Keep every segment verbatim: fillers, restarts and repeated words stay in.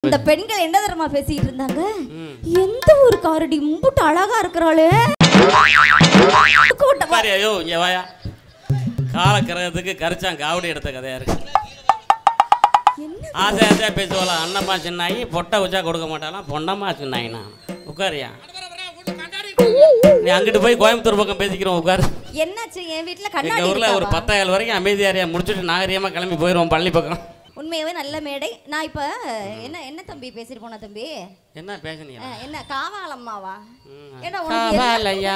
அந்த பெண்கள் என்ன தரமா பேசிட்டு இருந்தாங்க? எந்த ஒரு காரடி மும்புட்டு அழகா இருக்கறாளே. பாரு ஐயோ இங்க வாயா. கால கிரகத்துக்கு கரிச்சான் காவடி எடுத்த கதையா இருக்கு. ஆசை ஆசையா பேசுவாளா அண்ணம்மா சின்னாயி பொட்டை வச்சா கொடுக்க மாட்டாலாம் பொண்ணம்மா சின்னாயினா. உட்காரியா நீ அங்கிட்டு போய் கோயம்புத்தூர் பக்கம் பேசிக்கிறோம் உட்காரு. என்னாச்சு என் வீட்ல கண்ணாடி எங்க ஊர்ல ஒரு பத்தாயிரம் வரைக்கும் அமைதியாரியா முடிச்சுட்டு நாகரிகமா கிளம்பி போயிடுவோம் பள்ளி பக்கம். உண்மையாவே நல்ல மேடை. நான் இப்ப என்ன என்ன தம்பி பேசிட்டு போனா தம்பி? என்ன பேசுனீங்க? என்ன காவாலம்மாவா? என்ன காவாலையா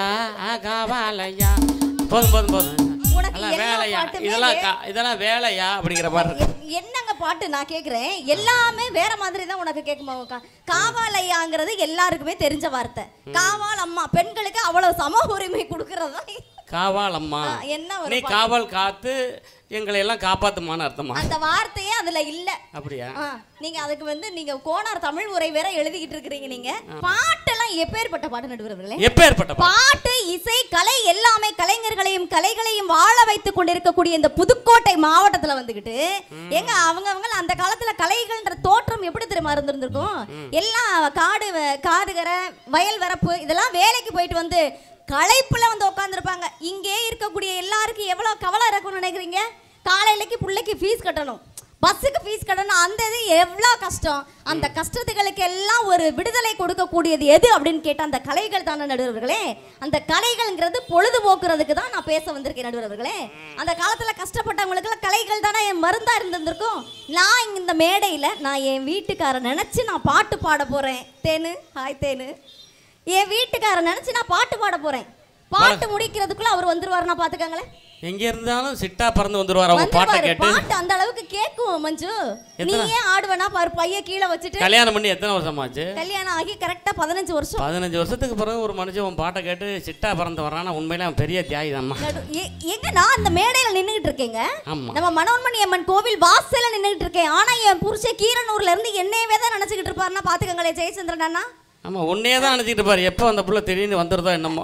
காவாலையா போதும் போதும் போதும். வேலையா இதெல்லாம் இதெல்லாம் வேலையா அப்படிங்கிற மாதிரி என்னங்க பாட்டு நான் கேக்குறேன். எல்லாமே வேற மாதிரி தான் உனக்கு கேட்குமா? காவாலையாங்கிறது எல்லாருக்குமே தெரிஞ்ச வார்த்தை. காவால் அம்மா பெண்களுக்கு அவ்வளவு சம உரிமை கொடுக்கறதா காவால் அம்மா. என்ன நீ காவல் காத்து எங்களை எல்லாம் காப்பாத்துமான்னு அர்த்தமா? அந்த வார்த்தையே அதுல இல்ல. அப்படியா? நீங்க அதுக்கு வந்து நீங்க கோனார் தமிழ் உரை வேற எழுதிக்கிட்டு இருக்கீங்க. நீங்க பாட்டெல்லாம் எப்பேற்பட்ட பாட்டு நடுவர்களே? எப்பேற்பட்ட பாட்டு இசை கலை எல்லாமே கலைஞர்களையும் கலைகளையும் வாழ வைத்துக் கொண்டிருக்கக்கூடிய இந்த புதுக்கோட்டை மாவட்டத்துல வந்துகிட்டு எங்க அவங்க அவங்க அந்த காலத்துல கலைகள்ன்ற தோற்றம் எப்படி தெரியுமா இருந்திருக்கும்? எல்லாம் காடு காடுகரை வயல் வரப்பு இதெல்லாம் வேலைக்கு போயிட்டு வந்து களைப்புல வந்து உட்காந்துருப்பாங்க. இங்கே இருக்கக்கூடிய எல்லாருக்கும் எவ்வளவு கவலை இருக்கும்னு நினைக்கிறீங்க? காலையிலக்கு பிள்ளைக்கு ஃபீஸ் கட்டணும், பஸ்ஸுக்கு ஃபீஸ் கட்டணும், அந்த இது எவ்வளோ கஷ்டம். அந்த கஷ்டத்துகளுக்கு எல்லாம் ஒரு விடுதலை கொடுக்கக்கூடியது எது அப்படின்னு கேட்டால் அந்த கலைகள் தானே நடுவர்களே. அந்த கலைகள்ங்கிறது பொழுதுபோக்குறதுக்கு தான் நான் பேச வந்திருக்கேன் நடுவர்களே. அந்த காலத்தில் கஷ்டப்பட்டவங்களுக்குலாம் கலைகள் தானே என் மருந்தாக இருந்திருக்கும். நான் இந்த மேடையில் நான் என் வீட்டுக்காரன் நினச்சி நான் பாட்டு பாட போகிறேன். தேனு ஹாய் தேனு என் வீட்டுக்காரன் நினச்சி நான் பாட்டு பாட போகிறேன். பாட்டு முடிக்கிறதுக்குள்ள அவர் வந்துருவாரு. நான் பாத்துக்கங்களே, எங்க இருந்தாலும் சிட்டா பறந்து வந்துருவாரு. அவங்க பாட்டை கேட்டு பாட்டு அந்த அளவுக்கு கேக்கும். மஞ்சு நீ ஏன் ஆடுவனா பாரு, பைய கீழே வச்சுட்டு. கல்யாணம் பண்ணி எத்தனை வருஷம் ஆச்சு? கல்யாணம் ஆகி கரெக்டா பதினஞ்சு வருஷம். பதினஞ்சு வருஷத்துக்கு பிறகு ஒரு மனுஷன் உன் பாட்டை கேட்டு சிட்டா பறந்து வர்றானா உண்மையில அவன் பெரிய தியாகி தான்மா. எங்க நான் அந்த மேடையில நின்னுகிட்டு இருக்கேங்க. நம்ம மனோன்மணி அம்மன் கோவில் வாசல்ல நின்னுகிட்டு இருக்கேன். ஆனா என் புருஷன் கீரனூர்ல இருந்து என்னையவே தான் நினைச்சுக்கிட்டு இருப்பாருன்னா பாத்துக்கங்களே ஜெயச்சந்திரன் அண்ணா. ஆமா உன்னையே தான் நினைச்சிட்டு இருப்பாரு. எப்போ அந்த புள்ள திடீர்னு வந்துருதோ என்னமோ.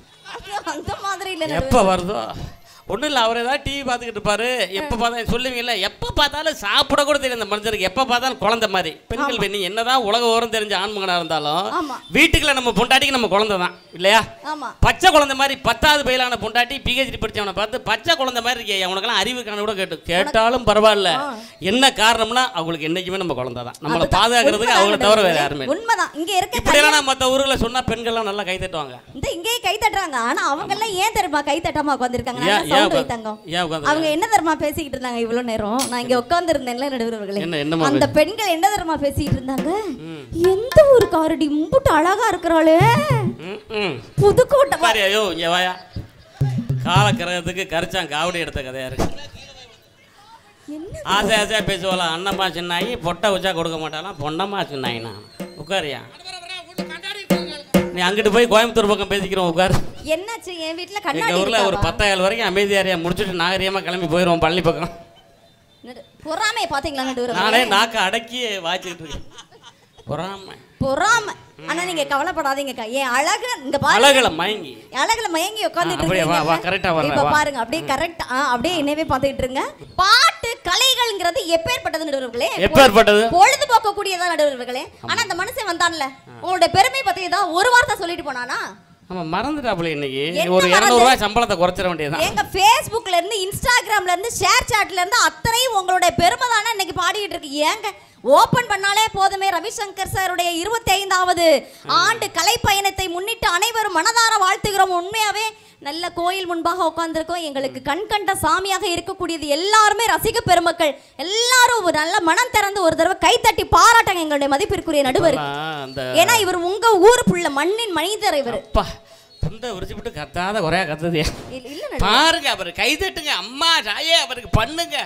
அந்த மாதிரி இல்ல, எப்போ வருதோ ஒன்றும் இல்லை. அவர் ஏதாவது டிவி பார்த்துக்கிட்டு இருப்பாரு. எப்போ பார்த்தா சொல்லுவீங்கல்ல, எப்போ பார்த்தாலும் சாப்பிட கூட தெரியும் அந்த மனுஷனுக்கு. எப்போ பார்த்தாலும் குழந்தை மாதிரி. பெண்கள் பெண்ணி என்னதான் உலக ஓரம் தெரிஞ்ச ஆண்மகனாக இருந்தாலும் வீட்டுக்குள்ள நம்ம பொண்டாட்டிக்கு நம்ம குழந்தை தான் இல்லையா? பச்சை குழந்தை மாதிரி பத்தாவது பயிலான பொண்டாட்டி பிஹெச்டி படிச்சவனை பார்த்து பச்சை குழந்தை மாதிரி இருக்கே அவனுக்கெல்லாம் அறிவு காண கூட கேட்டு கேட்டாலும் பரவாயில்ல. என்ன காரணம்னா அவங்களுக்கு என்னைக்குமே நம்ம குழந்தை தான். நம்மளை பாதுகாக்கிறதுக்கு அவங்களை தவிர வேற யாருமே உண்மைதான். இங்க இருக்க இப்படியெல்லாம் மற்ற ஊர்களை சொன்னா பெண்கள்லாம் நல்லா கை தட்டுவாங்க. இந்த இங்கேயே கை தட்டுறாங்க. ஆனா அவங்க எல்லாம் ஏன் தெரியுமா கை தட்டாம உட்காந்துருக்காங்க? அவங்க என்ன தரமா பேசிக்கிட்டு இருந்தாங்க இவ்வளவு நேரம்? நான் இங்க உட்கார்ந்து இருந்தேன்ல நடுவர்களே. அந்த பெண்கள் என்ன தரமா பேசிக்கிட்டு இருந்தாங்க? எந்த ஒரு காரடி மும்புட்டு அழகா இருக்கறாளே. புதுக்கோட்டை பாரு ஐயோ இங்க வாயா. கால கிரகத்துக்கு கரிச்சான் காவடி எடுத்த கதையா இருக்கு. ஆசை ஆசையா பேசுவாளா அண்ணம்மா சின்னாயி பொட்டை வச்சா கொடுக்க மாட்டாலாம் பொண்ணம்மா சின்னாயினா. உட்காரியா நீ அங்கிட்டு போய் கோயம்புத்தூர் பக்கம் பேசிக்கிறோம் உட்காரு. என்னாச்சு என் வீட்ல கண்ணாடி? எங்க ஊர்ல ஒரு பத்தாயிரம் வரைக்கும் அமைதியாரியா முடிச்சுட்டு நாகரிகமா கிளம்பி போயிடுவோம் பள்ளி பக்கம். பொறாமை பாத்தீங்களா நடுவர்களே? நானே நாக்க அடக்கி வாச்சிட்டு இருக்கேன். பொறாமை பொறாமை. ஆனா நீங்க கவலைப்படாதீங்க. ஏன் அழகு இங்க பாருங்க. அழகுல மயங்கி அழகுல மயங்கி உட்கார்ந்துட்டு இருக்கீங்க. வா வா கரெக்ட்டா வரல. இப்ப பாருங்க அப்படியே கரெக்ட் அப்படியே என்னவே பாத்துக்கிட்டு இருங்க. பாட்டு கலைகள்ங்கிறது எப்பேற்பட்டது நடுவர்களே? எப்பேற்பட்டது? பொழுதுபோக்க கூடியதா நடுவர்களே. ஆனா அந்த மனுஷன் வந்தான்ல உங்களுடைய பெருமை பத்தி தான் ஒரு வார்த்தை சொல்லிட்டு போனானா? ஆமா மறந்துட்டாப்ல. இன்னைக்கு ஒரு இருநூறு ரூபாய் சம்பளத்தை குறைச்சிட வேண்டியதுதான். எங்க ஃபேஸ்புக்ல இருந்து இன்ஸ்டாகிராம்ல இருந்து ஷேர் சாட்ல இருந்து அத்தனையும் உங்களுடைய பெருமை தானே இன்னைக்கு பாடிட்டு இருக்கு. ஏங்க ஓபன் பண்ணாலே போதுமே ரவிசங்கர் சாருடைய இருபத்தி ஐந்தாவது ஆண்டு கலை பயணத்தை முன்னிட்டு அனைவரும் மனதார வாழ்த்துகிறோம். உண்மையாவே நல்ல கோயில் முன்பாக உட்கார்ந்துருக்கோம். எங்களுக்கு கண் கண்ட சாமியாக இருக்கக்கூடியது எல்லாருமே ரசிக பெருமக்கள் எல்லாரும் ஒரு நல்ல மனம் திறந்து ஒரு தடவை கைத்தட்டி பாராட்டாங்க எங்களுடைய மதிப்பிற்குரிய நடுவர். ஏன்னா இவர் உங்க ஊரு புள்ள மண்ணின் மனிதர். இவர் தொண்டை உரிச்சுட்டு கத்தாத குறையா கத்துது பாருங்க. அவர் கைதட்டுங்க அம்மா ராயே அவருக்கு பண்ணுங்க.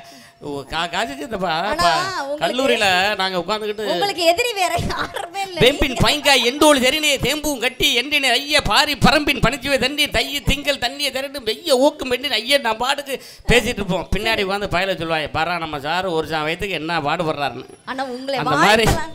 கல்லூரியில நாங்க உட்கார்ந்துகிட்டு உங்களுக்கு எதிரி வேற யாருமே இல்ல. பெம்பின் பைங்காய் எண்டோல் தெரினே தேம்பும் கட்டி எண்டினே ஐய பாரி பரம்பின் பணிச்சுவே தண்ணி தைய திங்கள் தண்ணியை திரண்டு வெய்ய ஊக்கும் பெண்ணின் ஐயா நான் பாட்டுக்கு பேசிட்டு இருப்போம். பின்னாடி உட்காந்து பயில சொல்லுவாங்க பாரா நம்ம சாரு ஒரு சா வயதுக்கு என்ன பாடுபடுறாருன்னு. ஆனா உங்களை அந்த மாதிரி உங்களை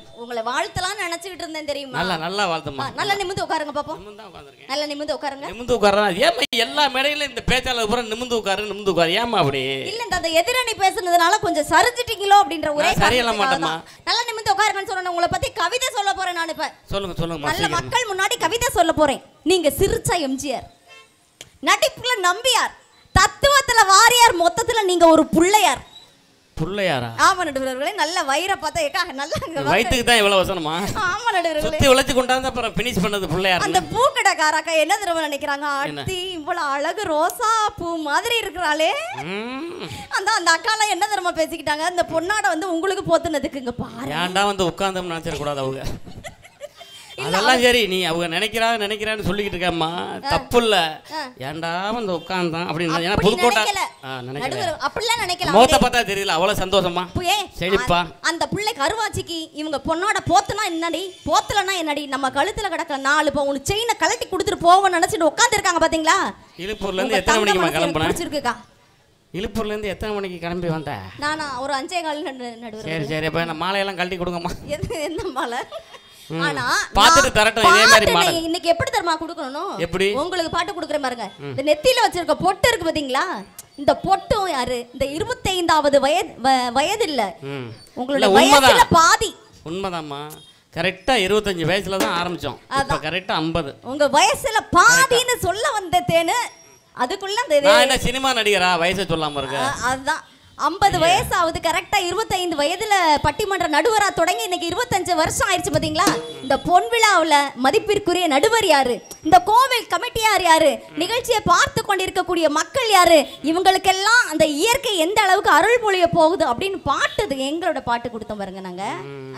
வாழ்த்தலாம் நினைச்சிட்டு இருந்தேன் தெரியுமா? நல்லா நல்லா வாழ்த்துமா. நல்லா நிமிந்து உட்காருங்க பாப்போம். நிமிந்து உட்கார்ந்திருக்கேன். நல்லா நிமிந்து உட்காருங்க. நிமிந்து உட்காரா? ஏமா எல்லா மேடையில இந்த பேச்சாளர் பூரா நிமிந்து உட்காரு நிமிந்து உட்காரு, ஏமா அப்படி? இல்ல அந்த எதிரணி பேசுனதுனால கொஞ்சம் சரிஞ்சிட்டீங்களோ அப்படின்ற ஒரே சரியெல்லாம் மாட்டேமா. நல்லா நிமிந்து உட்காருங்கன்னு சொன்னேன். உங்களை பத்தி கவிதை சொல்ல போறேன் நான் இப்ப. சொல்லுங்க சொல்லுங்க. நல்ல மக்கள் முன்னாடி கவிதை சொல்ல போறேன். நீங்க சிரிச்சா எம்ஜிஆர், நடிப்புல நம்பியார், தத்துவத்துல வாரியார், மொத்தத்துல நீங்க ஒரு புள்ளையார். புள்ளையாரா? ஆமா நடுவர்களே, நல்ல வயிற பார்த்தா ஏக்கா நல்லா வயித்துக்கு தான் இவ்வளவு வசனமா? ஆமா நடுவர்களே, சுத்தி உழைச்சு கொண்டாந்து அப்புறம் ஃபினிஷ் பண்ணது புள்ளையார். அந்த பூக்கடைக்காரக்கா என்ன தெரியுமா நினைக்கிறாங்க? அத்தி இவ்வளவு அழகு ரோசா பூ மாதிரி இருக்கிறாளே. அந்த அந்த அக்காலாம் என்ன தெரியுமா பேசிக்கிட்டாங்க? அந்த பொண்ணாட வந்து உங்களுக்கு போத்துனதுக்கு இங்க பாரு. ஏன்டா வந்து உட்கார்ந்தோம்னு நினைச்சிட கூடாது அவங்க. அதெல்லாம் சரி, நீ அவங்க நினைக்கிறா நினைக்கிறான்னு சொல்லிக்கிட்டு இருக்கம்மா, தப்பு இல்ல. ஏன்டா வந்து உட்கார்ந்தான் அப்படின்னு புதுக்கோட்டை அப்படிலாம் நினைக்கல. முகத்தை பார்த்தா தெரியல அவ்வளவு சந்தோஷமா செழிப்பா. அந்த பிள்ளை கருவாச்சிக்கு இவங்க பொண்ணோட போத்துனா என்னடி, போத்தலன்னா என்னடி, நம்ம கழுத்துல கிடக்க நாலு பவுன் செயினை கழட்டி கொடுத்துட்டு போவோம்னு நினைச்சிட்டு உட்கார்ந்து இருக்காங்க பாத்தீங்களா? இழுப்பூர்ல இருந்து எத்தனை மணிக்கு கிளம்புனேன்? பிடிச்சிருக்குக்கா. இழுப்பூர்ல இருந்து எத்தனை மணிக்கு கிளம்பி வந்த? நானா ஒரு அஞ்சே கால் நடுவர். சரி சரி, அப்ப நான் மாலையெல்லாம் கழட்டி கொடுங்கம்மா. என்ன மாலை? ஆனா பாத்துட்டு தரட்டும். இதே மாதிரி மாடல் இன்னைக்கு எப்படி தரமா கொடுக்கணும்? எப்படி உங்களுக்கு பாட்டு கொடுக்குற பாருங்க. இந்த நெத்தியில வச்சிருக்க பொட்டு இருக்கு பாத்தீங்களா? இந்த பொட்டும் யாரு? இந்த இருபத்தைந்தாவது வயது வயது இல்ல, உங்களோட வயசுல பாதி. உண்மைதாம்மா, கரெக்டா இருபத்தஞ்சு வயசுல தான் ஆரம்பிச்சோம், இப்ப கரெக்டா ஐம்பது. உங்க வயசுல பாதின்னு சொல்ல வந்தேன்னு அதுக்குள்ள நான் என்ன சினிமா நடிகரா வயசை சொல்லாம இருக்க? அதுதான் ஐம்பது வயசாவது. கரெக்டா இருபத்தைந்து வயதுல பட்டிமன்ற நடுவரா தொடங்கி இன்னைக்கு இருபத்தஞ்சு வருஷம் ஆயிடுச்சு பாத்தீங்களா? இந்த பொன் விழாவுல மதிப்பிற்குரிய நடுவர் யாரு, இந்த கோவில் கமிட்டியார் யாரு, நிகழ்ச்சியை பார்த்து கொண்டிருக்கக்கூடிய மக்கள் யாரு, இவங்களுக்கெல்லாம் அந்த இயற்கை எந்த அளவுக்கு அருள் பொழிய போகுது அப்படின்னு பாட்டு எங்களோட பாட்டு கொடுத்தோம் பாருங்க. நாங்க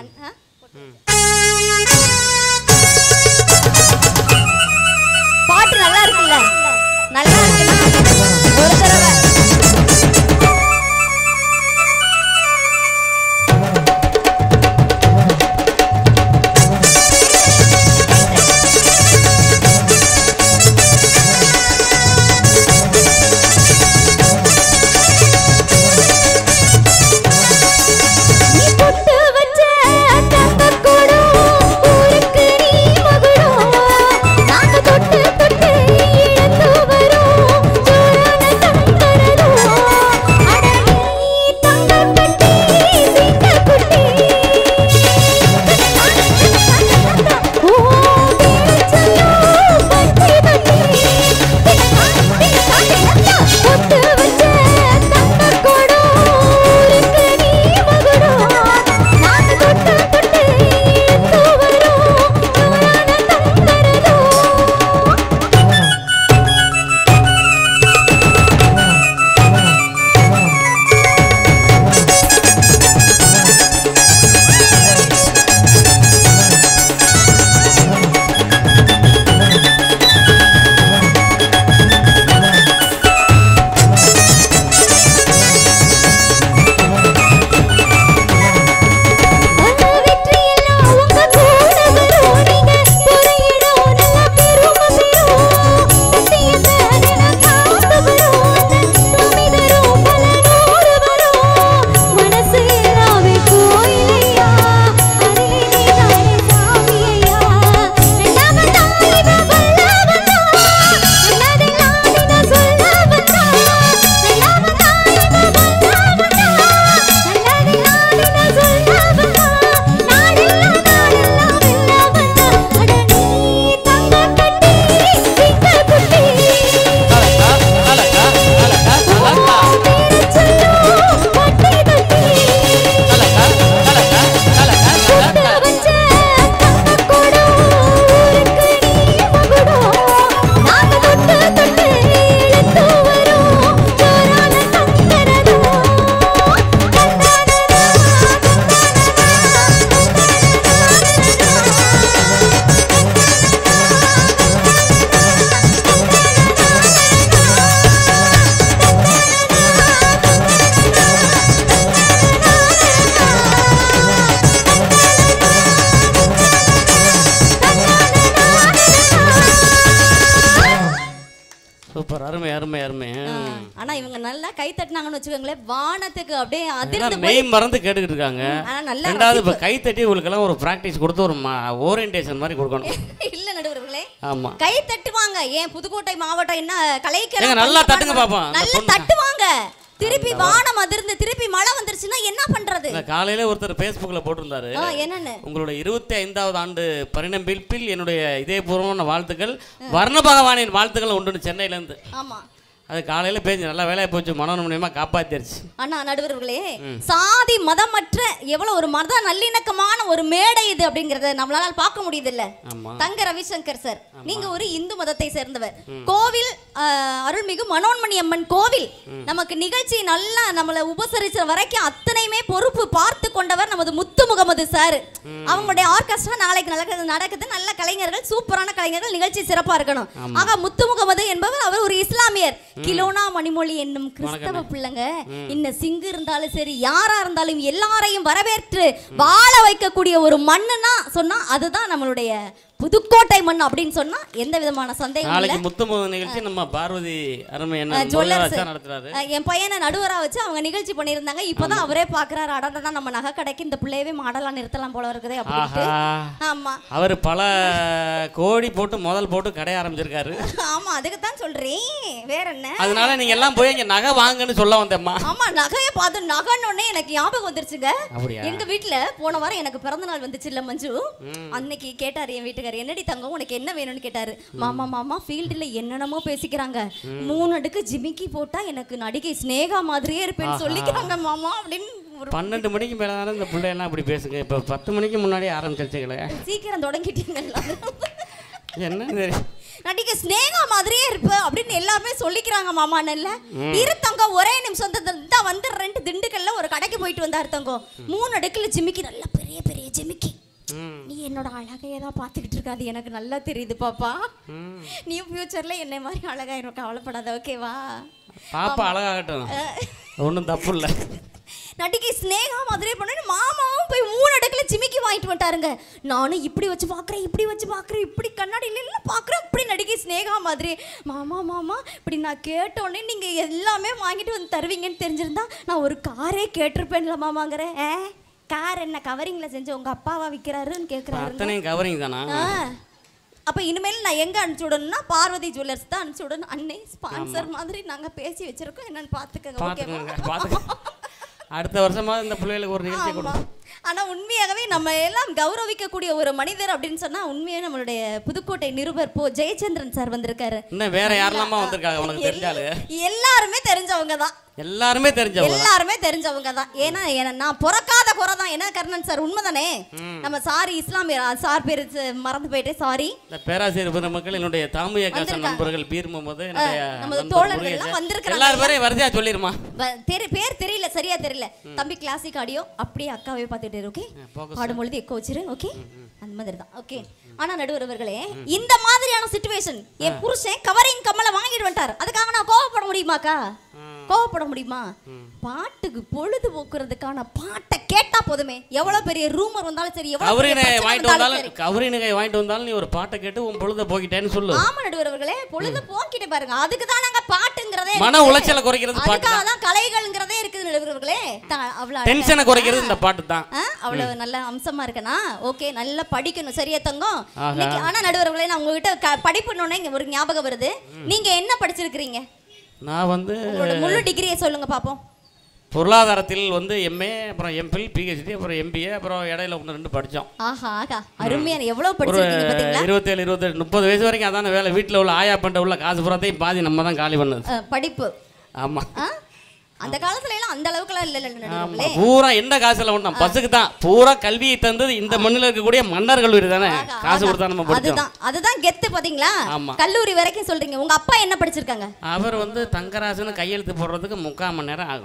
பாட்டு நல்லா இருக்குல்ல? நல்லா இருக்கு. ஒரு தடவை நீ பொட்டு வச்ச தங்க கூட சூப்பர், அருமை அருமை அருமை. ஆனா இவங்க நல்லா கை தட்டினாங்கன்னு வச்சுக்கோங்களேன், வானத்துக்கு அப்படியே அதிர்ந்து மெய் மறந்து கேட்டுக்கிட்டு இருக்காங்க. ரெண்டாவது இப்ப கை தட்டி உங்களுக்கு எல்லாம் ஒரு பிராக்டிஸ் கொடுத்து ஒரு ஓரியன்டேஷன் மாதிரி கொடுக்கணும். இல்ல நடுவர்களே, ஆமா கை தட்டுவாங்க. ஏன் புதுக்கோட்டை மாவட்டம் என்ன கலைக்கு நல்லா தட்டுங்க பாப்போம். நல்லா தட்டுவாங்க. திருப்பி வானம் அதிர்ந்து திருப்பி மழை வந்துருச்சுன்னா என்ன பண்றது? காலையில ஒருத்தர் Facebookல போட்டிருந்தாரு, என்னன்னு உங்களுடைய இருபத்தி ஐந்தாவது ஆண்டு பரிணம்பில் என்னுடைய இதயபூர்வமான வாழ்த்துக்கள், வர்ண பகவானின் வாழ்த்துக்கள் உண்டு சென்னையில இருந்து. ஆமா, அது காலையில பேஞ்சு நல்லா வேலையை போச்சு, மனோன்மணியமா காப்பாத்திருச்சு. அண்ணா நடுவர்களே, சாதி மதமற்ற எவ்வளவு ஒரு மத நல்லிணக்கமான ஒரு மேடை இது அப்படிங்கறத நம்மளால பார்க்க முடியுது இல்ல. தங்க ரவிசங்கர் சார், நீங்க ஒரு இந்து மதத்தை சேர்ந்தவர். கோவில் அருள்மிகு மனோன்மணி அம்மன் கோவில் நமக்கு நிகழ்ச்சி நல்லா நம்மளை உபசரிச்ச வரைக்கும் அத்தனையுமே பொறுப்பு பார்த்து கொண்டவர் நமது முத்து முகமது சார். அவங்களுடைய ஆர்கெஸ்ட்ரா நாளைக்கு நடக்குது நடக்குது நல்ல கலைஞர்கள், சூப்பரான கலைஞர்கள், நிகழ்ச்சி சிறப்பா இருக்கணும். ஆக முத்து முகமது என்பவர் அவர் ஒரு இஸ்லாமியர். கிலோனா மணிமொழி என்னும் கிறிஸ்தவ பிள்ளைங்க. இன்ன சிங்கு இருந்தாலும் சரி, யாரா இருந்தாலும் எல்லாரையும் வரவேற்று வாழ வைக்கக்கூடிய ஒரு மண்ணுன்னா சொன்னா அதுதான் நம்மளுடைய புதுக்கோட்டை மண் அப்படின்னு சொன்னா எந்த விதமான சந்தேகம் இல்ல. நாளைக்கு முத்துமுக நிகழ்ச்சி நம்ம பார்வதி அருமை என்ன நடத்துறாரு. என் பையனை நடுவரா வச்சு அவங்க நிகழ்ச்சி பண்ணியிருந்தாங்க. இப்பதான் அவரே பாக்குறாரு, அடடா நம்ம நகை கடைக்கு இந்த பிள்ளையவே மாடலா நிறுத்தலாம் போல இருக்குதே அப்படின்ட்டு. ஆமா, அவர் பல கோடி போட்டு முதல் போட்டு கடை ஆரம்பிச்சிருக்காரு. ஆமா, அதுக்கு தான் சொல்றேன், வேற என்ன. அதனால நீங்க எல்லாம் போய் இங்க நகை வாங்கன்னு சொல்ல வந்தேம்மா. ஆமா, நகையை பார்த்து நகைன்னு எனக்கு ஞாபகம் வந்துருச்சுங்க. எங்க வீட்டுல போன வாரம் எனக்கு பிறந்த நாள் வந்துச்சு இல்ல மஞ்சு, அன்னைக்கு கேட்டாரு என் வீட்டுக்கு, என்னடி தங்கம் உனக்கு என்ன வேணும்னு கேட்டாரு. மாமா மாமா ஃபீல்டுல என்னென்னமோ பேசிக்கிறாங்க, மூணு அடுக்கு ஜிமிக்கி போட்டா எனக்கு நடிகை ஸ்னேகா மாதிரியே இருப்பேன்னு சொல்லிக்கிறாங்க மாமா அப்படின்னு. பன்னெண்டு மணிக்கு மேல தானே இந்த பிள்ளை எல்லாம் அப்படி பேசுங்க. இப்ப பத்து மணிக்கு முன்னாடி ஆரம்பிச்சிருச்சுங்களே, சீக்கிரம் தொடங்கிட்டீங்க. என்ன நடிகை ஸ்னேகா மாதிரியே இருப்ப அப்படின்னு எல்லாமே சொல்லிக்கிறாங்க மாமா. நல்ல இரு தங்கம், ஒரே நிமிஷம் தான் வந்து ரெண்டு திண்டுக்கல்ல ஒரு கடைக்கு போயிட்டு வந்தாரு தங்கம். மூணு அடுக்குல ஜிமிக்கி, நல்ல பெரிய பெரிய ஜிமிக்கி. நீ என்னோட அழகையே தான் பார்த்துக்கிட்டு இருக்காது, எனக்கு நல்லா தெரியுது பாப்பா. நீ ஃபியூச்சர்ல என்னை மாதிரி அழகாயிரும், கவலைப்படாத, ஓகேவா? பாப்பா அழகாகட்டும், ஒன்றும் தப்பு இல்லை. நடிகை ஸ்னேகா மாதிரியே பண்ணு. மாமாவும் போய் மூணு அடுக்குல ஜிமிக்கி வாங்கிட்டு வந்துட்டாருங்க. நானும் இப்படி வச்சு பார்க்குறேன், இப்படி வச்சு பார்க்குறேன், இப்படி கண்ணாடியில எல்லாம் பார்க்குறேன், இப்படி நடிகை ஸ்னேகா மாதிரி. மாமா மாமா இப்படி நான் கேட்டோடனே நீங்கள் எல்லாமே வாங்கிட்டு வந்து தருவீங்கன்னு தெரிஞ்சிருந்தா நான் ஒரு காரே கேட்டிருப்பேன்ல மாமாங்கிறேன். ஏ கார் என்ன கவரிங்ல செஞ்சு உங்க அப்பாவா விற்கிறாருன்னு கேட்குறாரு. அத்தனையும் கவரிங் தானா? அப்போ இனிமேல் நான் எங்கே அனுப்பிச்சி விடணும்னா பார்வதி ஜுவல்லர்ஸ் தான் அனுப்பிச்சி விடணும். அன்னை ஸ்பான்சர் மாதிரி நாங்கள் பேசி வச்சிருக்கோம், என்னன்னு பார்த்துக்கங்க. அடுத்த வருஷமா இந்த பிள்ளைகளுக்கு ஒரு நிகழ்ச்சி கொடுப்போம். ஆனால் உண்மையாகவே நம்ம எல்லாம் கௌரவிக்கக்கூடிய ஒரு மனிதர் அப்படின்னு சொன்னா உண்மையாக நம்மளுடைய புதுக்கோட்டை நிருபர் போ ஜெயச்சந்திரன் சார் வந்திருக்காரு. இன்னும் வேற யாரெல்லாமா வந்திருக்காங்க உனக்கு தெரிஞ்சாலு? எல்லாருமே தெரிஞ்சவங்க தான். எல்லாருமே தெரிஞ்சவங்க எல்லாருமே தெரிஞ்சவங்க தான். ஏன்னா நான் பிறக்காத குறை தான். என்ன கர்ணன் சார், உண்மைதானே? நம்ம சாரி இஸ்லாமிய சார் பேரு மறந்து போயிட்டே சாரி. இந்த பேராசிரியர் பெருமக்கள், என்னுடைய தாமிய காசன் நண்பர்கள், பீர் முகமது, நம்ம தோழர்கள் எல்லாம் வந்திருக்காங்க. எல்லாரும் பேரையும் வரிசையா சொல்லிருமா? பேர் தெரியல, சரியா தெரியல. தம்பி கிளாசிக் ஆடியோ அப்படியே அக்காவே பார்த்துட்டு இரு, ஓகே? பாடும்பொழுது எக்கோ வச்சிரு, ஓகே? அந்த மாதிரி தான், ஓகே? ஆனா நடுவர் அவர்களே, இந்த மாதிரியான சிச்சுவேஷன் என் புருஷன் கவரிங் கம்மலை வாங்கிட்டு வந்துட்டார், அதுக்காக நான் கோவப்பட முடியுமாக்கா? கோவப்பட முடியுமா? பாட்டுக்கு பொழுது போக்குறதுக்கான பாட்டை கேட்டா போதுமே. எவ்வளவு பெரிய ரூமர் வந்தாலும் சரி, கவரி நகை வாங்கிட்டு வந்தாலும் கவரி நகை வாங்கிட்டு வந்தாலும் நீ ஒரு பாட்டை கேட்டு உன் பொழுத போக்கிட்டேன்னு சொல்லு. ஆமா நடுவர் அவர்களே, பொழுது போக்கிட்டு பாருங்க. அதுக்கு தான் நாங்க பாட்டுங்கிறதே, மன உளைச்சலை குறைக்கிறது பாட்டு. அதுக்காக தான் கலைகள்ங்கிறதே இருக்குது நடுவர் அவர்களே. அவ்வளவு டென்ஷனை குறைக்கிறது இந்த பாட்டு தான். அவ்வளவு நல்ல அம்சமா இருக்கனா? ஓகே, நல்லா படிக்கணும், சரியா தங்கம்? ஆனா நடுவர் அவர்களே, நான் உங்ககிட்ட படிப்புன்னு இங்க ஒரு ஞாபகம் வருது. நீங்க என்ன படிச்சிருக்கீங்க? நான் வந்து முழு டிகிரியை சொல்லுங்க பாப்போம். பொருளாதாரத்தில் வந்து எம்ஏ, அப்புறம் எம்பில், பிஹெச்டி, அப்புறம் எம்பிஏ, அப்புறம் இடையில ஒன்று ரெண்டு படித்தோம். ஆஹா ஆஹா, அருமையான. எவ்வளவு படிச்சிருக்கீங்க பாத்தீங்களா? இருபத்தேழு இருபத்தெட்டு முப்பது வயசு வரைக்கும் அதான வேலை. வீட்டில் உள்ள ஆயா பண்ற உள்ள காசு புறத்தையும் பாதி நம்ம தான் காலி பண்ணது. படிப்பு. ஆமா, அந்த காலத்துல எல்லாம் அந்த அளவுக்குலாம் இல்ல இல்ல. பூரா எந்த காசுல ஒண்ணு பஸ்ஸுக்கு தான். பூரா கல்வியை தந்தது இந்த மண்ணில் இருக்கக்கூடிய மன்னர் கல்லூரி தானே. காசு கொடுத்தா நம்ம படிச்சோம். அதுதான் அதுதான் கெத்து பாத்தீங்களா? கல்லூரி வரைக்கும் சொல்றீங்க. உங்க அப்பா என்ன படிச்சிருக்காங்க? அவர் வந்து தங்கராசுன்னு கையெழுத்து போடுறதுக்கு முக்கால் மணி நேரம் ஆகும்.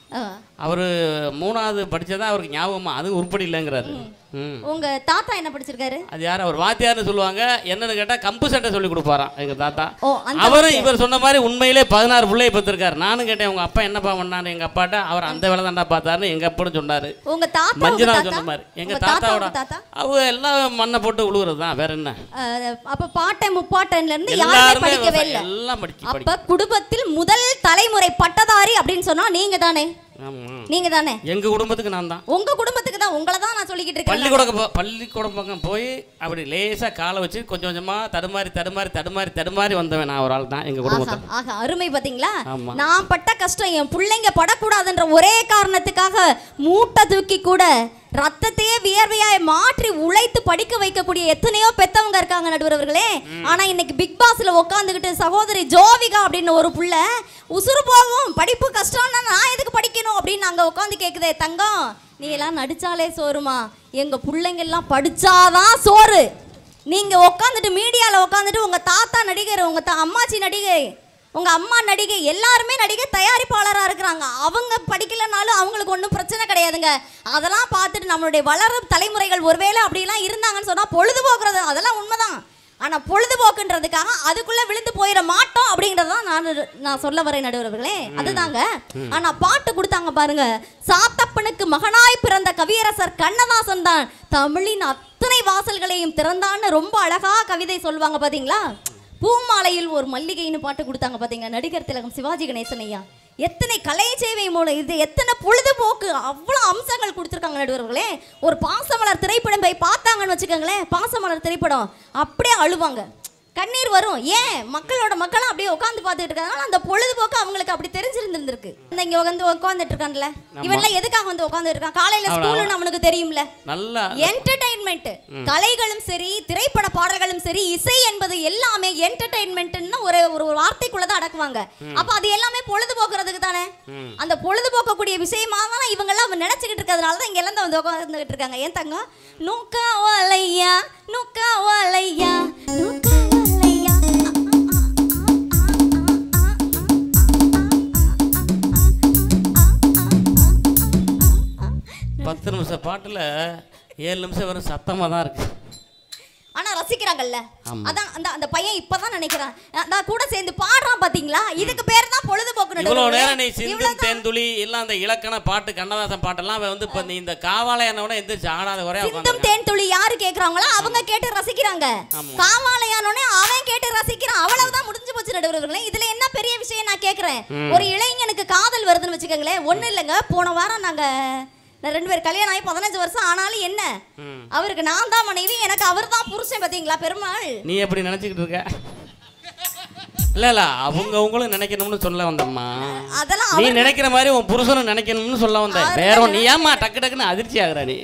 அவர் மூணாவது படிச்சதா அவருக்கு ஞாபகமா அது உருப்படி இல்லைங்கிறாரு. உங்க தாத்தா என்ன படிச்சிருக்காரு? அது யார்? அவர் வாத்தியார்னு சொல்லுவாங்க. என்னன்னு கேட்டா கம்பு சட்டை சொல்லி கொடுப்பாராம் எங்க தாத்தா. அவரும் இவர் சொன்ன மாதிரி உண்மையிலே பதினாறு பிள்ளையை பெற்றிருக்காரு. நானும் கேட்டேன் உங்க அப்பா என்னப்பா பண்ணாரு எங்க அப்பாட்ட. அவர் அந்த வேலை தான்டா பார்த்தாருன்னு எங்க அப்பா சொன்னாரு. உங்க தாத்தா மஞ்சனா சொன்ன மாதிரி எங்க தாத்தாவோட அவங்க எல்லாம் மண்ணை போட்டு உழுவுறது தான், வேற என்ன. அப்ப பாட்டை முப்பாட்டன்ல இருந்து யாருமே படிக்கவே இல்லை, எல்லாம் படிக்க. அப்ப குடும்பத்தில் முதல் தலைமுறை பட்டதாரி அப்படின்னு சொன்னா நீங்க தானே? நீங்க தானே? எங்க குடும்பத்துக்கு நான் தான். உங்க குடும்பத்துக்கு தான், உங்களை தான் நான் சொல்லிக்கிட்டு இருக்கேன். பள்ளிக்கூடம் பள்ளிக்கூடம் பக்கம் போய் அப்படி லேசா காலை வச்சு கொஞ்சம் கொஞ்சமா தடுமாறி தடுமாறி தடுமாறி தடுமாறி வந்தவன் நான் ஒரு ஆள் தான் எங்க குடும்பத்துல. ஆஹா, அருமை. பாத்தீங்களா, நான் பட்ட கஷ்டம் என் பிள்ளைங்க படக்கூடாதுன்ற ஒரே காரணத்துக்காக மூட்டை தூக்கி கூட ரத்தத்தையே வியர்வையாய் மாற்றி உழைத்து படிக்க வைக்கக்கூடிய எத்தனையோ பெத்தவங்க இருக்காங்க நடுவர்களே. ஆனா இன்னைக்கு பிக் பாஸ்ல உட்காந்துக்கிட்டு சகோதரி ஜோவிகா அப்படின்னு ஒரு புள்ள உசுறு போகும் படிப்பு கஷ்டம்னா நான் எதுக்கு படிக்கணும் அப்படின்னு அங்க உட்காந்து கேக்குதே, தங்கம் நீ எல்லாம் நடிச்சாலே சோறுமா, எங்க பிள்ளைங்க எல்லாம் படிச்சாதான் சோறு. நீங்க உட்காந்துட்டு மீடியால உட்காந்துட்டு உங்க தாத்தா நடிகர், உங்க அம்மாச்சி நடிகை, உங்க அம்மா நடிகை, எல்லாருமே நடிகை தயாரிப்பாளராக இருக்கிறாங்க. அவங்க படிக்கலனாலும் அவங்களுக்கு ஒன்றும் பிரச்சனை கிடையாதுங்க. அதெல்லாம் பார்த்துட்டு நம்மளுடைய வளரும் தலைமுறைகள் ஒருவேளை அப்படிலாம் இருந்தாங்கன்னு சொன்னால் பொழுதுபோக்குறது அதெல்லாம் உண்மைதான். ஆனால் பொழுதுபோக்குன்றதுக்காக அதுக்குள்ளே விழுந்து போயிட மாட்டோம் அப்படிங்கிறதான் நான் நான் சொல்ல வரேன் நடுவர்களே. அதுதாங்க. ஆனால் பாட்டு கொடுத்தாங்க பாருங்க, சாத்தப்பனுக்கு மகனாய் பிறந்த கவியரசர் கண்ணதாசன் தான் தமிழின் அத்தனை வாசல்களையும் திறந்தான்னு ரொம்ப அழகா கவிதை சொல்லுவாங்க பார்த்தீங்களா. பூமாலையில் ஒரு மல்லிகைன்னு பாட்டு கொடுத்தாங்க பார்த்தீங்க நடிகர் திலகம் சிவாஜி கணேசன் ஐயா. எத்தனை கலை சேவை மூலம் இது எத்தனை பொழுதுபோக்கு அவ்வளோ அம்சங்கள் கொடுத்துருக்காங்க நடுவர்களே. ஒரு பாசமலர் திரைப்படம் போய் பார்த்தாங்கன்னு வச்சுக்கோங்களேன், பாசமலர் திரைப்படம் அப்படியே அழுவாங்க, கண்ணீர் வரும். ஏன் மக்களோட மக்களும் அப்படியே உட்காந்து பார்த்துட்டு இருக்காங்க. அந்த பொழுதுபோக்கு அவங்களுக்கு அப்படி தெரிஞ்சிருந்துருக்கு. இங்க வந்து உட்காந்துட்டு இருக்கான்ல, இவன்லாம் எதுக்காக வந்து உட்காந்து இருக்கான்? காலையில ஸ்கூல்னு அவனுக்கு தெரியும்ல. நல்லா என்டர்டைன்மெண்ட், கலைகளும் சரி திரைப்பட பாடல்களும் சரி இசை என்பது எல்லாமே என்டர்டைன்மெண்ட்னு ஒரு ஒரு வார்த்தைக்குள்ளதான் அடக்குவாங்க. அப்ப அது எல்லாமே பொழுதுபோக்குறதுக்கு தானே. அந்த பொழுதுபோக்கக்கூடிய விஷயமா தான் இவங்க எல்லாம் நினைச்சுக்கிட்டு இருக்கிறதுனாலதான் இங்க எல்லாம் வந்து உட்காந்துட்டு இருக்காங்க. ஏன் தங்கம் நூக்கா வாழையா நூக்கா வாழையா நூக்கா பத்து நிமிஷம் பாட்டுல ஏழு நிமிஷம் வரும் சத்தமாக தான் இருக்கு. ஆனா ரசிக்கிறாங்கல்ல. அதான் அந்த அந்த பையன் இப்பதான் நினைக்கிறான், நான் கூட சேர்ந்து பாடுறான் பாத்தீங்களா. இதுக்கு பேர் தான் பொழுதுபோக்கு. இவ்வளவு நேரம் நீ சிந்தும் தேன்துளி எல்லாம் அந்த இலக்கண பாட்டு கண்ணதாசன் பாட்டெல்லாம் வந்து இப்ப இந்த காவாலயானோட எந்திரிச்சு ஆடாத ஒரே சிந்தும் தேன்துளி யாரு கேக்குறாங்களோ அவங்க கேட்டு ரசிக்கிறாங்க. காவாலயானோட அவன் கேட்டு ரசிக்கிறான். அவ்வளவுதான் முடிஞ்சு போச்சு நடுவர்களே. இதுல என்ன பெரிய விஷயம் நான் கேக்குறேன். ஒரு இளைஞனுக்கு காதல் வருதுன்னு வச்சுக்கோங்களேன். ஒண்ணு இல்லைங்க, போன வாரம் நாங்க ரெண்டு பேர் கல்யாணம் ஆகி பதினஞ்சு வருஷம் ஆனாலும் என்ன, அவருக்கு நான் தான் மனைவி, எனக்கு அவர் தான் புருஷன். பாத்தீங்களா பெருமாள். நீ எப்படி நினைச்சுக்கிட்டு இருக்க? இல்ல இல்ல அவங்க அவங்களும் நினைக்கணும்னு சொல்ல வந்தம்மா. அதெல்லாம் நீ நினைக்கிற மாதிரி உன் புருஷனும் நினைக்கணும்னு சொல்ல வந்த. வேற நீ ஏமா டக்கு டக்குன்னு அதிர்ச்சி ஆகுற நீ?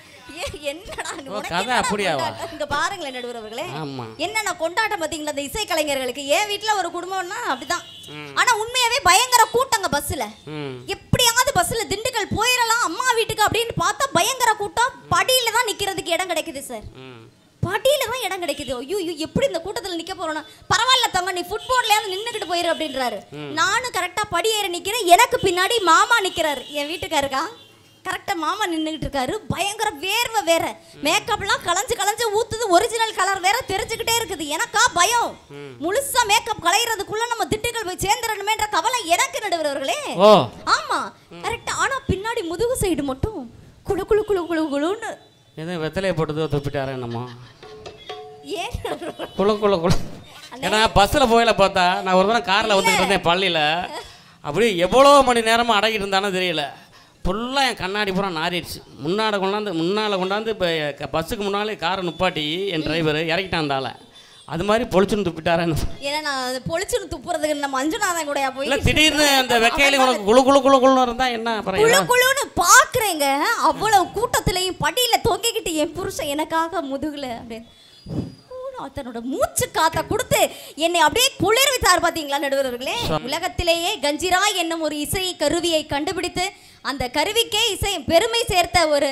என்னடா அப்படியாவா? இங்க பாருங்களேன் நடுவர்களே, என்னென்ன கொண்டாட்டம் பாத்தீங்களா இந்த இசை கலைஞர்களுக்கு. என் வீட்டுல ஒரு குடும்பம்னா அப்படிதான். ஆனா உண்மையாவே பயங்கர கூட்டங்க பஸ்ல. எப்படியாவது பஸ்ல திண்டுக்கல் போயிடலாம் அம்மா வீட்டுக்கு அப்படின்னு பார்த்தா பயங்கர கூட்டம். படியில தான் நிக்கிறதுக்கு இடம் கிடைக்குது சார், படியில தான் இடம் கிடைக்குது. ஐயோ எப்படி இந்த கூட்டத்துல நிக்க போறோம்னா, பரவாயில்ல தங்க நீ ஃபுட்போர்ட்ல நின்னுக்கிட்டு போயிரு அப்படின்றாரு. நானும் கரெக்டா படி ஏறி நிக்கிறேன், எனக்கு பின்னாடி மாமா நிக்கிறாரு, என் வீட்டுக்காருக்கா. கரெக்டா மாமா நின்றுகிட்டு இருக்காரு. பயங்கர வேர்வை வேற, மேக்கப்லாம் கலைஞ்சு கலைஞ்சு ஊத்துது, ஒரிஜினல் கலர் வேற தெரிஞ்சுக்கிட்டே இருக்குது. எனக்கா பயம், முழுசா மேக்கப் கலையிறதுக்குள்ள நம்ம திண்டுக்கல் போய் சேர்ந்துடணுமேன்ற கவலை எனக்கு நடுவர்களே. ஆமா கரெக்டா. ஆனா பின்னாடி முதுகு சைடு மட்டும் குளு குளு குளு குளு குளுன்னு ஏதோ வெத்தலையை போட்டு துப்பிட்டாரே என்னமோ. ஏன் குளு குளு குளு? ஏன்னா பஸ்ஸில் போயில பார்த்தா நான் ஒரு தடவை காரில் வந்துட்டு இருந்தேன் பள்ளியில். அப்படியே எவ்வளோ மணி நேரமாக அடங்கிட்டு இருந்தானோ தெரியல. ஃபுல்லாக என் கண்ணாடி பூரா நாரிடுச்சு. முன்னாடி கொண்டாந்து முன்னால் கொண்டாந்து இப்போ பஸ்ஸுக்கு முன்னாலே காரை நுப்பாட்டி என் டிரைவர் இறக்கிட்டாந்தால அது மாதிரி பொழிச்சுன்னு துப்பிட்டாரேன்னு. ஏன்னா நான் பொழிச்சுன்னு துப்புறதுக்கு நம்ம மஞ்சுநாதன் கூட போய் இல்லை திடீர்னு அந்த வெக்கையில உனக்கு குழு குழு குழு குழுன்னு இருந்தால் என்ன குழு குழுன்னு பார்க்குறேங்க. அவ்வளோ கூட்டத்துலையும் படியில் தொங்கிக்கிட்டு என் புருஷன் எனக்காக முதுகுல அப்படியே தன்னோட மூச்சு காத்த கொடுத்து என்னை அப்படியே குளிர்வித்தார் பாத்தீங்களா நடுவர்களே. உலகத்திலேயே கஞ்சிரா என்னும் ஒரு இசை கருவியை கண்டுபிடித்து அந்த கருவிக்கே இசை பெருமை சேர்த்த ஒரு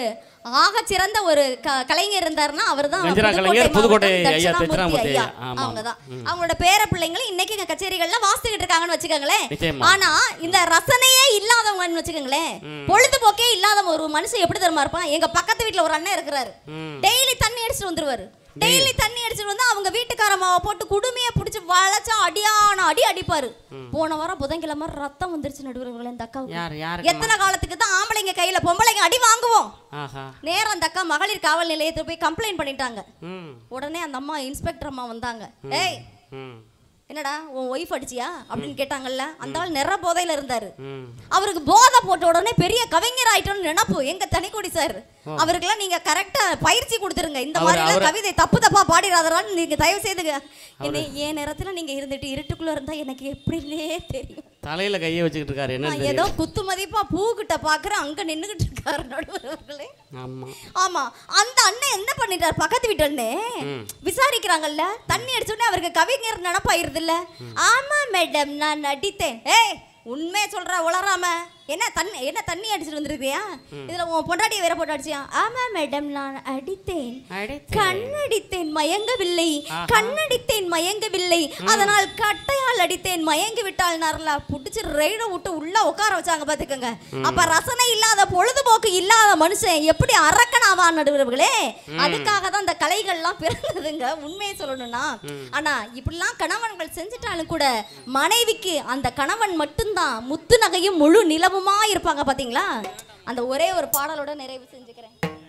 ஆக சிறந்த ஒரு கலைஞர் இருந்தாருன்னா அவர்தான் புதுக்கோட்டை ஐயா. அவங்கதான். அவங்களோட பேர பிள்ளைங்களும் இன்னைக்கு எங்க கச்சேரிகள்ல வாசிக்கிட்டு இருக்காங்கன்னு வச்சுக்கோங்களேன். ஆனா இந்த ரசனையே இல்லாதவங்கன்னு வச்சுக்கோங்களேன், பொழுதுபோக்கே இல்லாத ஒரு மனுஷன் எப்படி தெரியுமா இருப்பான்? எங்க பக்கத்து வீட்டுல ஒரு அண்ணன் இருக்கிறாரு, டெய்லி தண்ணி அடிச்சுட்டு வந்துருவாரு. டெய்லி தண்ணி அடிச்சுட்டு வந்து அவங்க வீட்டுக்காரமாவை போட்டு குடுமையை பிடிச்சி வளைச்சா அடியான அடி அடிப்பாரு. போன வாரம் புதன்கிழமை ரத்தம் வந்துருச்சு நடுவர்களே. இந்த அக்காவுக்கு எத்தனை காலத்துக்கு தான் ஆம்பளைங்க கையில பொம்பளைங்க அடி வாங்குவோம்? நேரம் அந்த அக்கா மகளிர் காவல் நிலையத்துல போய் கம்ப்ளைண்ட் பண்ணிட்டாங்க. உடனே அந்த அம்மா இன்ஸ்பெக்டர் அம்மா வந்தாங்க. ஏய் என்னடா உன் ஒய்ஃப் அடிச்சியா அப்படின்னு கேட்டாங்கல்ல. அந்த ஆள் நிற போதையில இருந்தாரு. அவருக்கு போதை போட்ட உடனே பெரிய கவிஞர் ஆயிட்டோம்னு நினைப்பு எங்க தனிக்கொடி சார். அவருக்கெல்லாம் நீங்க கரெக்டா பயிற்சி கொடுத்துருங்க. இந்த மாதிரி எல்லாம் கவிதை தப்பு தப்பா பாடிடாதான்னு நீங்க தயவு செய்துங்க. என்ன என் நேரத்துல நீங்க இருந்துட்டு இருட்டுக்குள்ள இருந்தா எனக்கு எப்படின்னே தெரியும். தலையில கையை வச்சுக்கிட்டு இருக்காரு. என்ன ஏதோ குத்து மதிப்பா பூ கிட்ட பாக்குறேன், அங்க நின்னுகிட்டு இருக்காரு நடுவர்களே. ஆமா ஆமா. அந்த அண்ணன் என்ன பண்ணிட்டாரு? பக்கத்து வீட்டு அண்ணன் விசாரிக்கிறாங்கல்ல, தண்ணி அடிச்சோடனே அவருக்கு கவிஞர் நினப்பாயிருது இல்ல. ஆமா மேடம் நான் அடித்தேன். ஏய் உண்மையை சொல்ற உளராம என்ன தண்ணி என்ன தண்ணி அடிச்சுட்டு வந்துருக்கியா? இதுல உன் பொண்டாட்டியை வேற போட்டு அடிச்சியா? ஆமா மேடம் நான் அடித்தேன், கண்ணடித்தேன் மயங்கவில்லை, கண்ணடித்தேன் மயங்கவில்லை, அதனால் கட்டையால் அடித்தேன் மயங்கி விட்டால் நரலா புடிச்சு ரெய்ட விட்டு உள்ள உட்கார வச்சாங்க பாத்துக்கோங்க. அப்ப ரசனை இல்லாத பொழுதுபோக்கு இல்லாத மனுஷன் எப்படி அரக்கனாவா நடுவர்களே? அதுக்காக தான் இந்த கலைகள்லாம் பிறந்ததுங்க உண்மையை சொல்லணும்னா. ஆனா இப்படிலாம் கணவன்கள் செஞ்சுட்டாலும் கூட மனைவிக்கு அந்த கணவன் மட்டும்தான் முத்து நகையும் முழு நிலவும் இருப்பாங்க பாத்தீங்களா? அந்த ஒரே ஒரு பாடலோட நிறைவு செஞ்சுக்கிறேன்.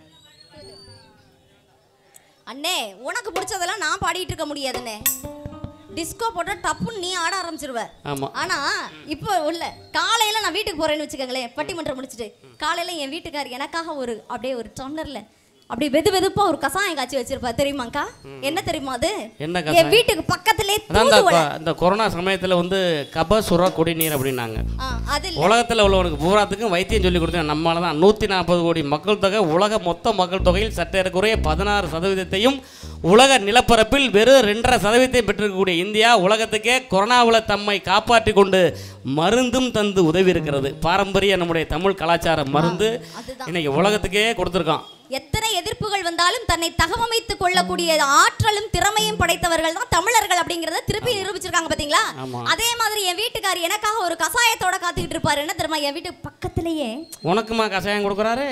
அண்ணே உனக்கு பிடிச்சதெல்லாம் நான் பாடிட்டு இருக்க முடியாதுண்ணே. டிஸ்கோ போட்டா டப்புன்னு நீ ஆட ஆரம்பிச்சிருவ. ஆனா இப்போ உள்ள காலையில நான் வீட்டுக்கு போறேன்னு வச்சுக்கோங்களேன், பட்டிமன்றம் முடிச்சுட்டு காலையில என் வீட்டுக்காரர் எனக்காக ஒரு அப்படியே ஒரு டம்ளர்ல அப்படி வெது வெதுப்பா ஒரு கசாயம் காய்ச்சி வச்சிருப்பா. தெரியுமாக்கா? என்ன தெரியுமா அது? என் வீட்டுக்கு பக்கத்திலே இந்த கொரோனா சமயத்துல வந்து கபசுர குடிநீர் அப்படின்னாங்க. உலகத்துல உள்ளவனுக்கு பூராத்துக்கும் வைத்தியம் சொல்லி கொடுத்தாங்க. நம்மளாலதான் நூத்தி நாற்பது கோடி மக்கள் தொகை, உலக மொத்த மக்கள் தொகையில் சற்றேறக்குறைய பதினாறு சதவீதத்தையும் உலக நிலப்பரப்பில் வெறும் ரெண்டரை சதவீதத்தையும் பெற்றிருக்கக்கூடிய இந்தியா உலகத்துக்கே கொரோனாவில் தம்மை காப்பாற்றி கொண்டு மருந்தும் தந்து உதவி இருக்கிறது. பாரம்பரிய நம்முடைய தமிழ் கலாச்சார மருந்து இன்னைக்கு உலகத்துக்கே கொடுத்துருக்கோம். எத்தனை எதிர்ப்புகள் வந்தாலும் தன்னை தகவமைத்துக் கொள்ளக்கூடிய ஆற்றலும் திறமையும் படைத்தவர்கள் தான் தமிழர்கள் அப்படிங்கறத திருப்பி நிரூபிச்சிருக்காங்க பாத்தீங்களா? அதே மாதிரி என் வீட்டுக்காரி எனக்காக ஒரு கசாயத்தோட காத்துக்கிட்டு இருப்பாரு. என்ன தெரியுமா? என் வீட்டுக்கு பக்கத்திலேயே உனக்குமா கசாயம் கொடுக்குறாரு?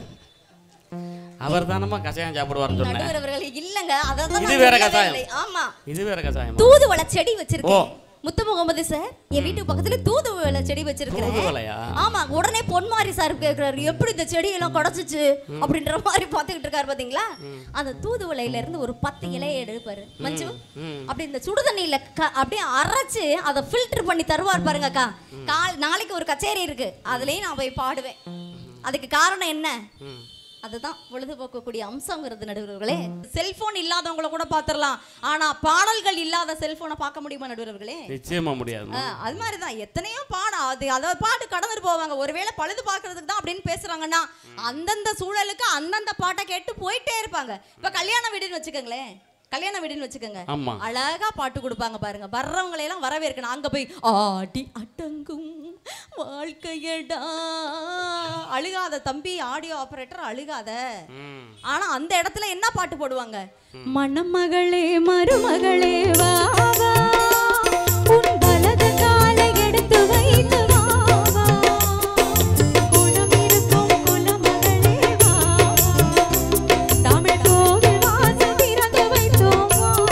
அவர் தானமா கசாயம் சாப்பிடுவாருன்னு சொன்னாங்க. இல்லங்க அதான் இது வேற கசாயம். ஆமா இது வேற கசாயம். தூதுவளை செடி வச்சிருக்கேன் முத்து முகமது சார். என் வீட்டு பக்கத்துல தூதுவளை செடி வச்சிருக்கிறேன். ஆமா. உடனே பொன்மாரி சார் கேக்குறாரு எப்படி இந்த செடியெல்லாம் கிடைச்சிச்சு அப்படின்ற மாதிரி பாத்துக்கிட்டு இருக்காரு பாத்தீங்களா? அந்த தூதுவளையில இருந்து ஒரு பத்து இலையை எடுப்பாரு மஞ்சு, அப்படி இந்த சுடுதண்ணியில அப்படியே அரைச்சு அதை ஃபில்டர் பண்ணி தருவார் பாருங்க அக்கா. கால் நாளைக்கு ஒரு கச்சேரி இருக்கு, அதுலயும் நான் போய் பாடுவேன். அதுக்கு காரணம் என்ன? அதுதான் பொழுதுபோக்கக்கூடிய அம்சங்கிறது நடுவர்களே. செல்போன் இல்லாதவங்கள கூட பாத்திரலாம், ஆனா பாடல்கள் இல்லாத செல்போனை பார்க்க முடியுமா நடுவர்களே? நிச்சயமா முடியாது. அது மாதிரிதான் எத்தனையோ பாடம் அது அதாவது பாட்டு கடந்துட்டு போவாங்க. ஒருவேளை பழுது பாக்குறதுக்கு தான் அப்படின்னு பேசுறாங்கன்னா அந்தந்த சூழலுக்கு அந்தந்த பாட்டை கேட்டு போயிட்டே இருப்பாங்க. இப்ப கல்யாண வீடுன்னு வச்சுக்கோங்களேன், கல்யாண வீடுன்னு வச்சுக்கோங்க, அழகா பாட்டு கொடுப்பாங்க பாருங்க. வர்றவங்களை எல்லாம் வரவேற்கணும். அங்க போய் ஆடி அடங்கும் வாழ்க்கையடா அழுகாத தம்பி, ஆடியோ ஆபரேட்டர் அழுகாத. ஆனா அந்த இடத்துல என்ன பாட்டு போடுவாங்க? மணமகளே மருமகளே வா வா உன் வலது காலை எடுத்து வைத்து வா வா குலம் இருக்கும் குலமகளே வா தமிழ் கோவில் வாசல் திறந்து வைத்தோம்.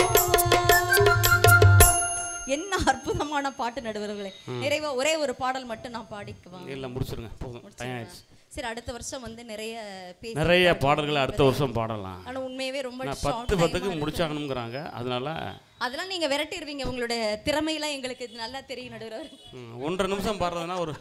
என்ன அற்புதமான பாட்டு நடுவர்களே. நிறைவா ஒரே ஒரு பாடல் மட்டும் நான் பாடிக்குவாங்க. இல்ல முடிச்சிருங்க போதும், டைம் ஆயிடுச்சு. சரி அடுத்த வருஷம் வந்து நிறைய பேசி நிறைய பாடல்கள் அடுத்த வருஷம் பாடலாம். ஆனா உண்மையாவே ரொம்ப பத்து பத்துக்கு முடிச்சாகணும்ங்கறாங்க. அதனால அதெல்லாம் நீங்க விரட்டிடுவீங்க. உங்களுடைய திறமையெல்லாம் எங்களுக்கு நல்லா தெரியும் நடுவரே. ஒன்றரை நிமிஷம் பாடுறதுனா ஒரு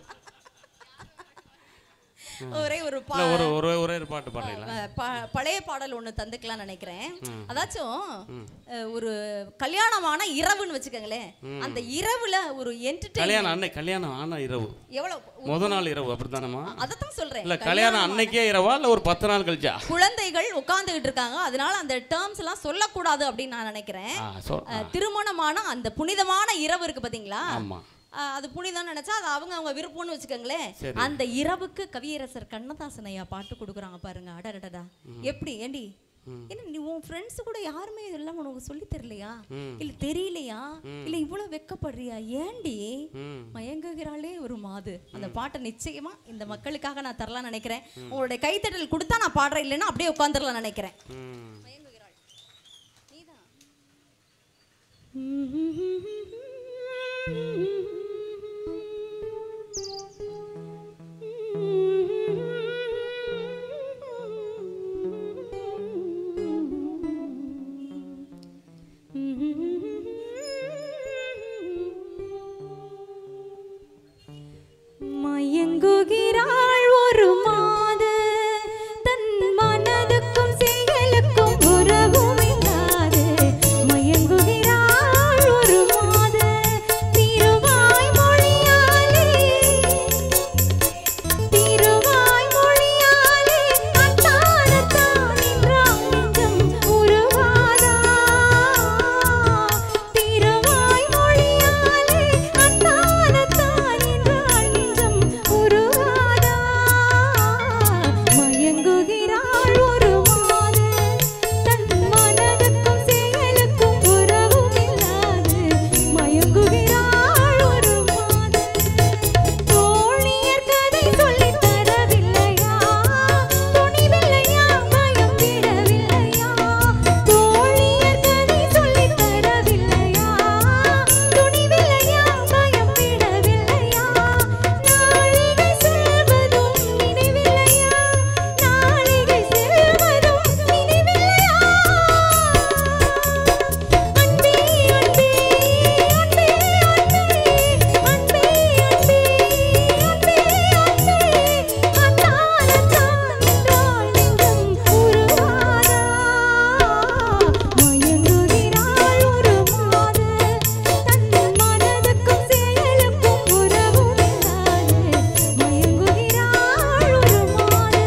ஒரே ஒரு ஒரு ஒரே ஒரே பாட்டு பாடலாம். பழைய பாடல் ஒன்று தந்துக்கலாம் நினைக்கிறேன். அதாச்சும் ஒரு கல்யாணமான இரவுன்னு வச்சுக்கோங்களேன், அந்த இரவுல ஒரு என்டர்டெயின் கல்யாணம் அன்னைக்கு கல்யாணம் ஆன இரவு எவ்வளவு முத நாள் இரவு அப்படிதானமா? அதத்தான் சொல்றேன். இல்ல கல்யாணம் அன்னைக்கே இரவா இல்ல ஒரு பத்து நாள் கழிச்சா? குழந்தைகள் உட்கார்ந்துகிட்டு இருக்காங்க, அதனால அந்த டேர்ம்ஸ் எல்லாம் சொல்லக்கூடாது அப்படின்னு நான் நினைக்கிறேன். திருமணமான அந்த புனிதமான இரவு இருக்கு பாத்தீங்களா, அது புனிதம் நினைச்சா அது அவங்க அவங்க விருப்பம்னு வச்சுக்கோங்களேன். அந்த இரவுக்கு கவியரசர் கண்ணதாசன் ஐயா பாட்டு கொடுக்குறாங்க பாருங்க. அடடடா எப்படி ஏண்டி என்ன நீ உன் ஃப்ரெண்ட்ஸ் கூட யாருமே இதெல்லாம் உனக்கு சொல்லி தரலையா, இல்ல தெரியலையா, இல்ல இவ்வளவு வெக்கப்படுறியா, ஏண்டி மயங்குகிறாளே ஒரு மாது. அந்த பாட்டை நிச்சயமா இந்த மக்களுக்காக நான் தரலாம் நினைக்கிறேன். உங்களுடைய கைத்தட்டல் கொடுத்தா நான் பாடுறேன், இல்லைன்னா அப்படியே உட்காந்துடலாம் நினைக்கிறேன். மயங்குகிறாள் நீதான். மயங்குகிறாள் ஒரு மாது தன் மனதுக்கும் செயலுக்கும் உறவும் இல்லாது. மயங்குகிறாள் ஒரு மாது திருவாய் மொழியாலே திருவாய் மொழியாலே அத்தானத்தான் என்றால் நெஞ்சம் உருவாதா. திருவாய் மொழியாலே அத்தானத்தான் என்றால் நெஞ்சம் உருவாதா. மயங்குகிறாள் ஒரு மாது தன் மனதுக்கும் செயலுக்கும் உறவும் இல்லாது. மயங்குகிறாள் ஒரு மாது. தோழியர் கதை சொல்லித் தரவில்லையா, துணிவில்லையா, பயம் விடவில்லையா. தோழியர் கதை சொல்லித் தரவில்லையா, துணிவில்லையா, பயம் விடவில்லையா. நாளிகை செல்வதும் நினைவில்லையா, நாளிகை செல்வதும் நினைவில்லையா. அன்பே அன்பே அன்பே அன்பே அன்பே அன்பே அன்பே அத்தானத்தான் என்றால் நெஞ்சம் உருவாதா. மயங்குகிறாள் ஒரு மாது தன் மனதுக்கும் செயலுக்கும் உறவும் இல்லாது. மயங்குகிறாள் ஒரு மாது.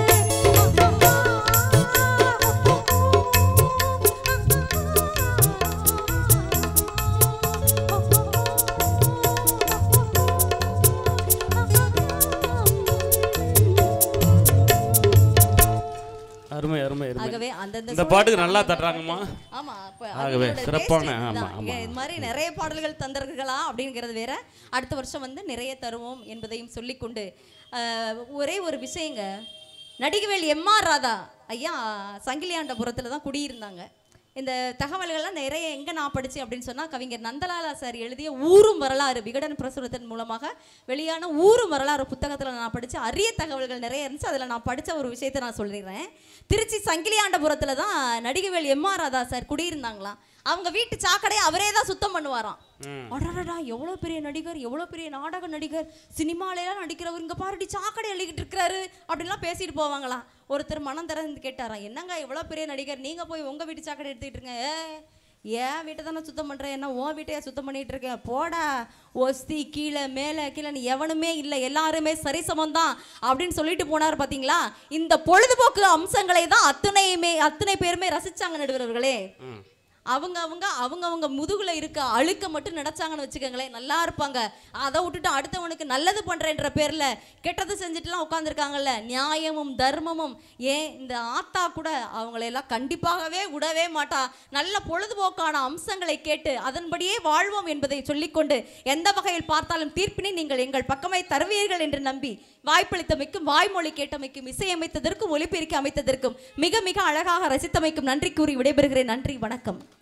அருமை அருமை அருமை. ஆகவே அந்தந்த இந்த பாட்டுக்கு நல்லா தட்டுறாங்கம்மா. ஆமா அப்ப ஆகவே அவங்களோட சிறப்பான taste ஆமா இதுதான். ஆமா. இது மாதிரி நிறைய பாடல்கள் தந்தார்களா அப்படிங்கிறது வேற. அடுத்த வருஷம் வந்து நிறைய தருவோம் என்பதையும் சொல்லிக்கொண்டு ஆஹ், ஒரே ஒரு விஷயங்க. நடிகவேல் எம் ஆர் ராதா ஐயா சங்கிலியாண்டபுரத்துல தான் குடியிருந்தாங்க. இந்த தகவல்கள்லாம் நிறைய எங்கே நான் படித்தேன் அப்படின்னு சொன்னால், கவிஞர் நந்தலாலா சார் எழுதிய ஊரும் வரலாறு விகடன் பிரசுரத்தின் மூலமாக வெளியான ஊரும் வரலாறு புத்தகத்தில் நான் படித்த அரிய தகவல்கள் நிறைய இருந்துச்சு. அதில் நான் படித்த ஒரு விஷயத்தை நான் சொல்லிடுறேன். திருச்சி சங்கிலியாண்டபுரத்தில் தான் Nadigavel M R Radha sir குடியிருந்தாங்களாம். அவங்க வீட்டு சாக்கடையை அவரே தான் சுத்தம் பண்ணுவாராம். அடடா எவ்வளோ பெரிய நடிகர், எவ்வளோ பெரிய நாடக நடிகர், சினிமாலெல்லாம் நடிக்கிறவர், இங்கே பாருடி சாக்கடை அள்ளிக்கிட்டு இருக்கிறாரு அப்படின்லாம் பேசிட்டு போவாங்களாம். ஒருத்தர் மனம் திறந்து கேட்டாராம், என்னங்க இவ்வளோ பெரிய நடிகர், நீங்கள் போய் உங்கள் வீட்டு சாக்கடை எடுத்துக்கிட்டு இருங்க. ஏன் வீட்டை தானே சுத்தம் பண்ணுறேன், என்ன உன் வீட்டையே சுத்தம் பண்ணிகிட்டு இருக்கேன், போடா ஒஸ்தி கீழே மேலே கீழே நீ எவனுமே இல்லை, எல்லாருமே சரிசமம் தான் அப்படின்னு சொல்லிட்டு போனார். பார்த்தீங்களா, இந்த பொழுதுபோக்கு அம்சங்களை தான் அத்தனையுமே அத்தனை பேருமே ரசிச்சாங்க நடுவர்களே. அவங்க அவங்க அவங்க அவங்க முதுகுல இருக்க அழுக்க மட்டும் நினைச்சாங்கன்னு வச்சுக்கோங்களேன், நல்லா இருப்பாங்க. அதை விட்டுட்டு அடுத்தவனுக்கு நல்லது பண்றேன்ற பேர்ல கெட்டது செஞ்சுட்டுலாம் உட்காந்துருக்காங்கல்ல. நியாயமும் தர்மமும் ஏன் இந்த ஆத்தா கூட அவங்களையெல்லாம் கண்டிப்பாகவே விடவே மாட்டா. நல்ல பொழுதுபோக்கான அம்சங்களை கேட்டு அதன்படியே வாழ்வோம் என்பதை சொல்லிக்கொண்டு, எந்த வகையில் பார்த்தாலும் தீர்ப்பினை நீங்கள் எங்கள் பக்கமே தருவீர்கள் என்று நம்பி வாய்ப்பளித்தமைக்கும் வாய்மொழி கேட்டமைக்கும் இசையமைத்ததற்கும் ஒலிபெருக்கி அமைத்ததற்கும் மிக மிக அழகாக ரசித்தமைக்கும் நன்றி கூறி விடைபெறுகிறேன். நன்றி, வணக்கம்.